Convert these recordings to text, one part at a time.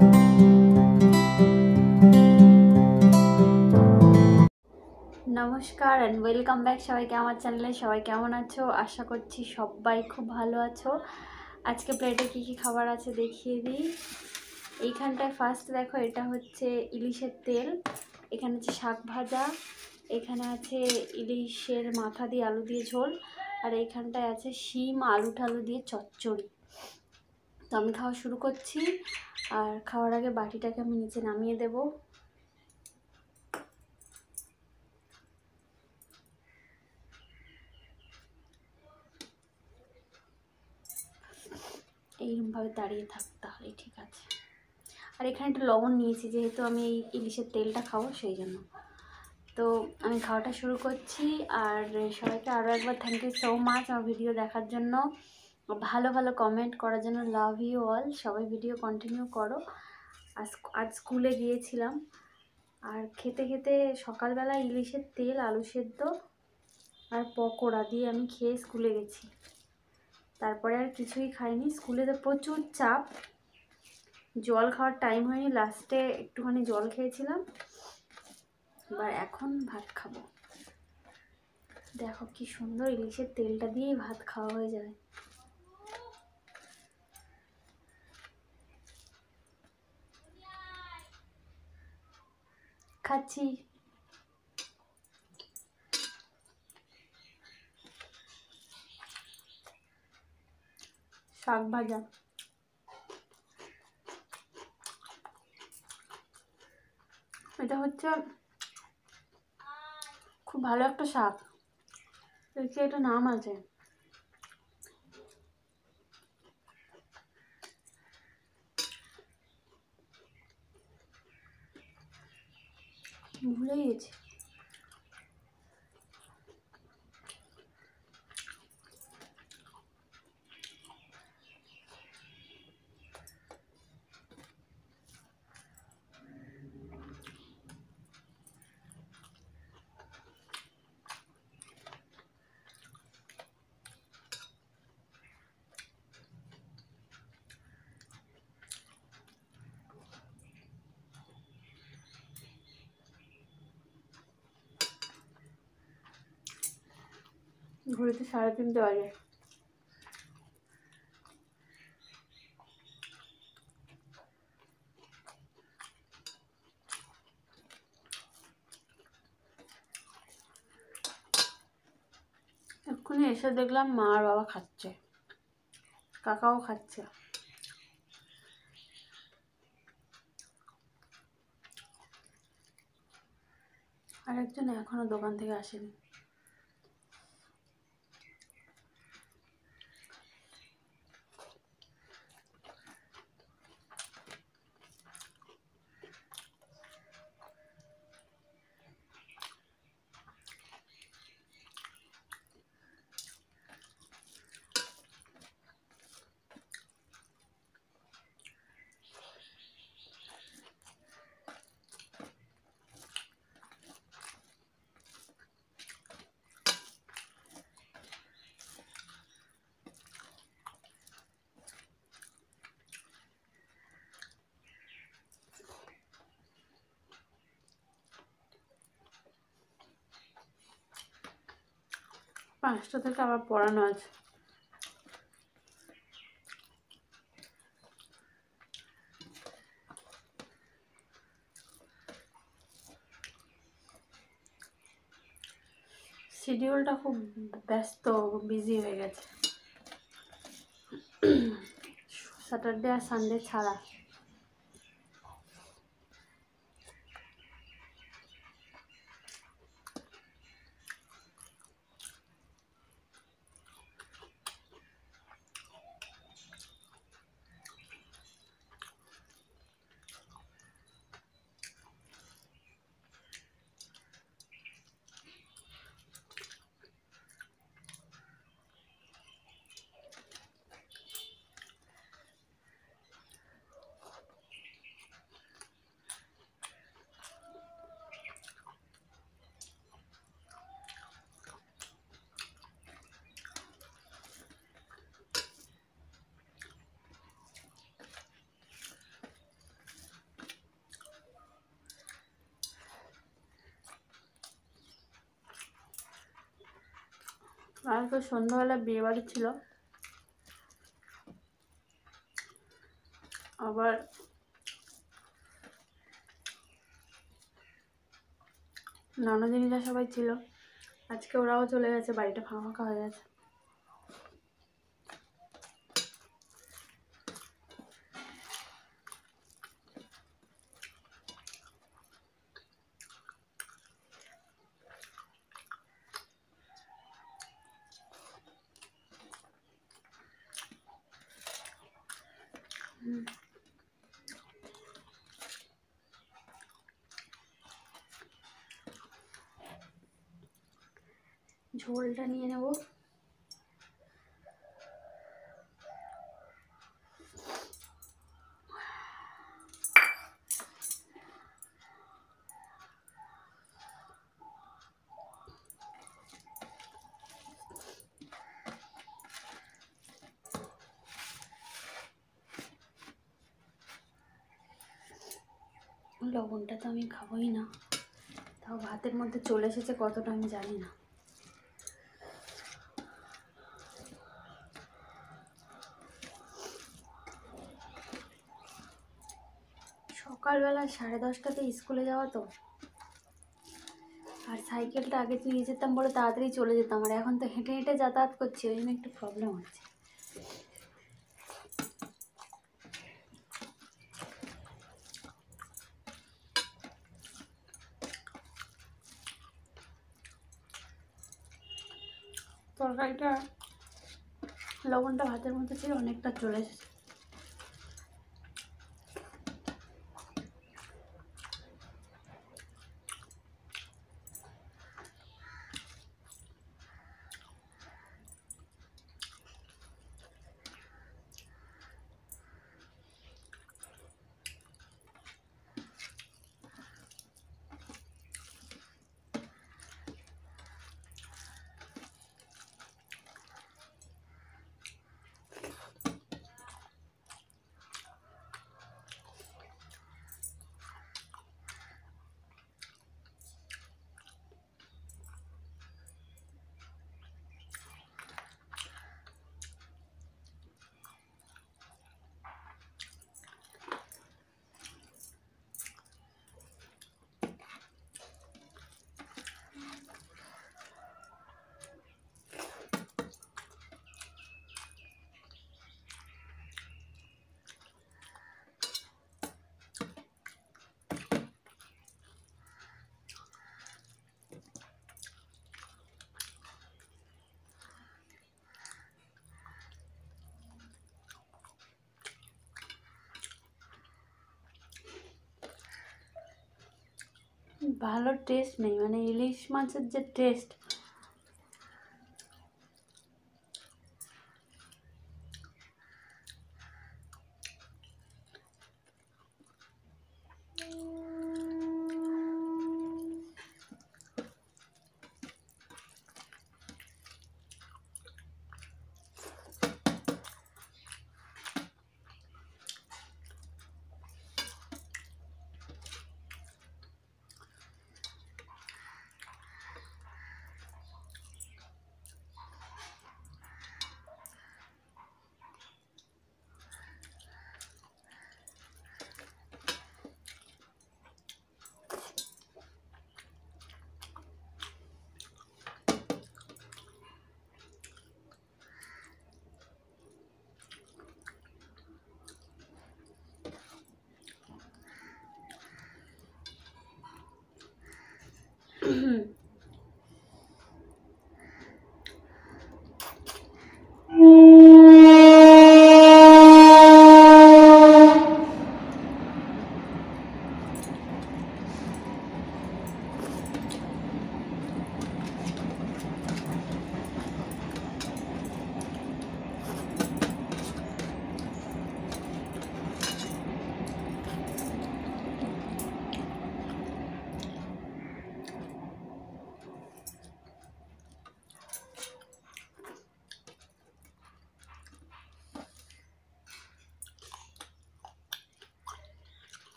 নমস্কার and welcome back সবাইকে আমার চ্যানেলে। সবাই কেমন আছো? আশা করছি সবাই খুব ভালো আছো। আজকে প্লেটে কী কী খাবার আছে দেখিয়ে দিই। এইখানটায় ফার্স্ট দেখো, এটা হচ্ছে ইলিশের তেল, এখানে আছে শাক ভাজা, এখানে আছে ইলিশের মাথা দিয়ে আলু দিয়ে ঝোল, আর এইখানটায় আছে শিম আলু টালু দিয়ে চচ্চড়ি। তো আমি খাওয়া শুরু করছি, আর খাওয়ার আগে বাটিটাকে আমি নিচে নামিয়ে দেবো। এইরকমভাবে দাঁড়িয়ে থাকতে তাহলে ঠিক আছে। আর এখানে একটু লবণ নিয়েছি, যেহেতু আমি এই ইলিশের তেলটা খাবো সেই জন্য। তো আমি খাওয়াটা শুরু করছি। আর সবাইকে আরও একবার থ্যাংক ইউ সো মাচ আমার ভিডিও দেখার জন্য, ভালো ভালো কমেন্ট করার জন্য। Love you all. সবাই ভিডিও কন্টিনিউ করো। আজ স্কুলে গিয়েছিলাম, আর খেতে খেতে সকালবেলা ইলিশের তেল, আলু সেদ্ধ আর পকোড়া দিয়ে আমি খেয়ে স্কুলে গেছি। তারপরে আর কিছুই খাইনি। স্কুলে তো প্রচুর চাপ, জল খাওয়ার টাইম হয়নি, লাস্টে একটুখানি জল খেয়েছিলাম। এবার এখন ভাত খাবো। দেখো কি সুন্দর, ইলিশের তেলটা দিয়েই ভাত খাওয়া হয়ে যাবে। খাচ্ছি। শাক ভাজা, এটা হচ্ছে খুব ভালো একটা শাক, দেখছি একটা নাম আছে, ভুলে গেছি। ঘড়িতে 3:30 বাজে। এক্ষুনি এসে দেখলাম মা আর বাবা খাচ্ছে, কাকাও খাচ্ছে। আর একজন এখনো দোকান থেকে আসেনি। পাঁচটা থেকে আবার পড়ানো আছে। শিডিউলটা খুব ব্যস্ত, বিজি হয়ে গেছে, স্যাটারডে আর সানডে ছাড়া। আর তো সন্ধ্যাবেলা বিয়ে বাড়ি ছিল, আবার ননদিনীরা সবাই ছিল। আজকে ওরাও চলে গেছে, বাড়িটা ফাঁকা ফাঁকা হয়ে গেছে। ঝোলটা নিয়ে নেব। লবণটা তো আমি খাবোই না, তাও ভাতের মধ্যে চলে এসেছে কতটা আমি জানি না। সকালবেলা 10:30টাতে স্কুলে যাওয়া তো, আর সাইকেলটা আগে নিয়ে যেতাম বলে তাড়াতাড়ি চলে যেতাম, আর এখন তো হেঁটে হেঁটে যাতায়াত করছি, ওই জন্য একটু প্রবলেম হচ্ছে। তরকারিটা লবণটা ভাতের মধ্যে ছিল, অনেকটা চলে এসেছে। ভালো টেস্ট নেই, মানে ইলিশ মাছের যে টেস্ট,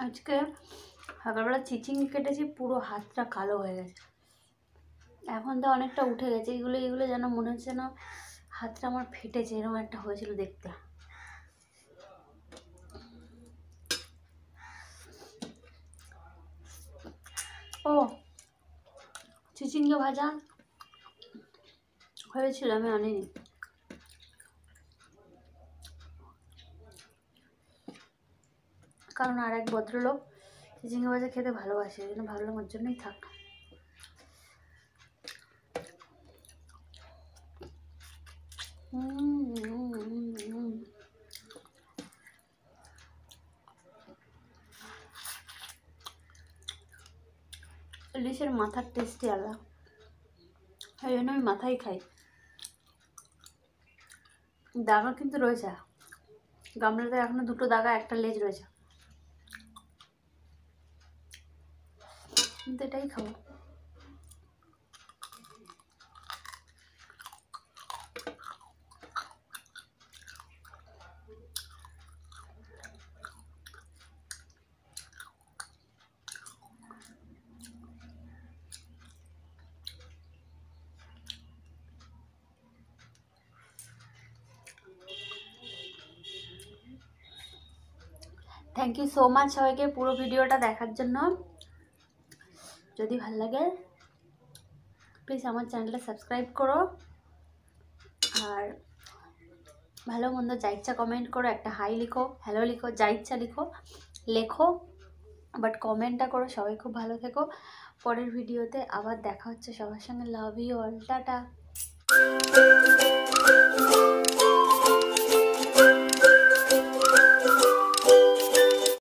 আজকে সকালবেলা চিচিঙ্গি কেটেছি, পুরো হাতটা কালো হয়ে গেছে। এখন তো অনেকটা উঠে গেছে। এগুলো যেন মনে হচ্ছে যেন হাতটা আমার ফেটেছে, এরকম একটা হয়েছিল দেখতে। ও চিচিঙ্গি ভাজা হয়েছিল, আমি আনিনি। কারণ আর এক ভদ্রলোক চিচিঙ্গি ভাজা খেতে ভালোবাসে, এই জন্য ভাবলাম ওর জন্যই থাক। ইলিশের মাথার টেস্টই আলাদা, এই জন্য আমি মাথাই খাই। দাগা কিন্তু রয়েছে, গামলাতে এখনো 2টো দাগা, একটা লেজ রয়েছে, কিন্তু এটাই খাবো। থ্যাংক ইউ সো মাচ সবাইকে পুরো ভিডিওটা দেখার জন্য। যদি ভালো লাগে প্লিজ আমার চ্যানেলটা সাবস্ক্রাইব করো, আর ভালো মন্দ যা ইচ্ছা কমেন্ট করো, একটা হাই লিখো, হ্যালো লিখো, যা ইচ্ছা লেখো, বাট কমেন্টটা করো। সবাই খুব ভালো থেকো। পরের ভিডিওতে আবার দেখা হচ্ছে সবার সঙ্গে। Love you all, tata.